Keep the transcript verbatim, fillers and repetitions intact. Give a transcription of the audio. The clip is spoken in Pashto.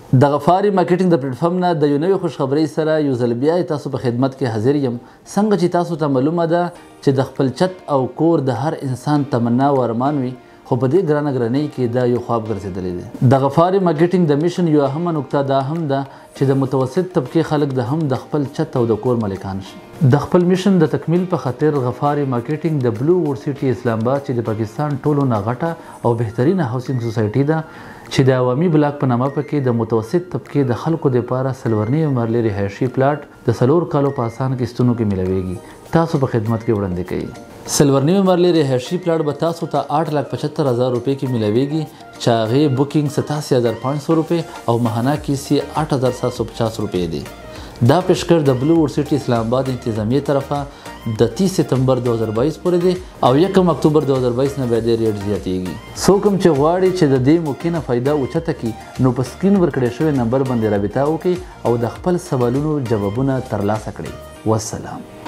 د غفاري مارکیټینګ د پلیټفارم نه د یو نوې خوشخبرۍ سره یو ځل بیا تاسو په خدمت کې حاضر یم. څنګه چې تاسو ته معلومه ده چې د خپل چت او کور د هر انسان تمنا او ارمان وي، خو په دې ګرانه ګرانۍ کې دا یو خواب ګرځېدلی دی. د غفاري مارکیټینګ د میشن یو اهمه نقطه دا هم ده چې د متوسط طبقې خلک د هم د خپل چت او د کور مالکان شي. د خپل میشن د تکمیل په خاطر غفاري مارکیټینګ د بلو ووډ سیټي اسلام آباد چې د پاکستان ټولو نه غټه او بهترینه هاوسینګ سوسایټي ده چې د عوامي بلاک په نامه پکې د متوسط طبقې د خلکو دپاره سلورني مرلې رهایشي پلاټ د څلور کالو په اسان قسطونو کې ملویږي، تاسو په خدمت کې وړاندې کوي. سلورني مرلې رهایشي پلاټ به تاسو ته آٹھ لاکھ پچہتر هزار روپے کې ملویږي، چې هغې بوکینګ ستاسی هزار پانچ سو روپے او ماهانه کیسې آٹھ هزار سات سو پچاس روپے دی. دا پیشکش د بلو ووډ سیټي اسلام آباد انتظامیې طرفه د تیس ستمبر دو هزار باییس پورې دی او یکم اکتوبر دو هزار باییس نه بیا دې ریټ زیاتیږي. څوک هم چې غواړي چې د دې موقع نه فایده اوچته کړي نو په سکرین ورکړی شوی نمبر باندې رابطه وکړي او د خپل سوالونو جوابونه ترلاسه کړي. والسلام.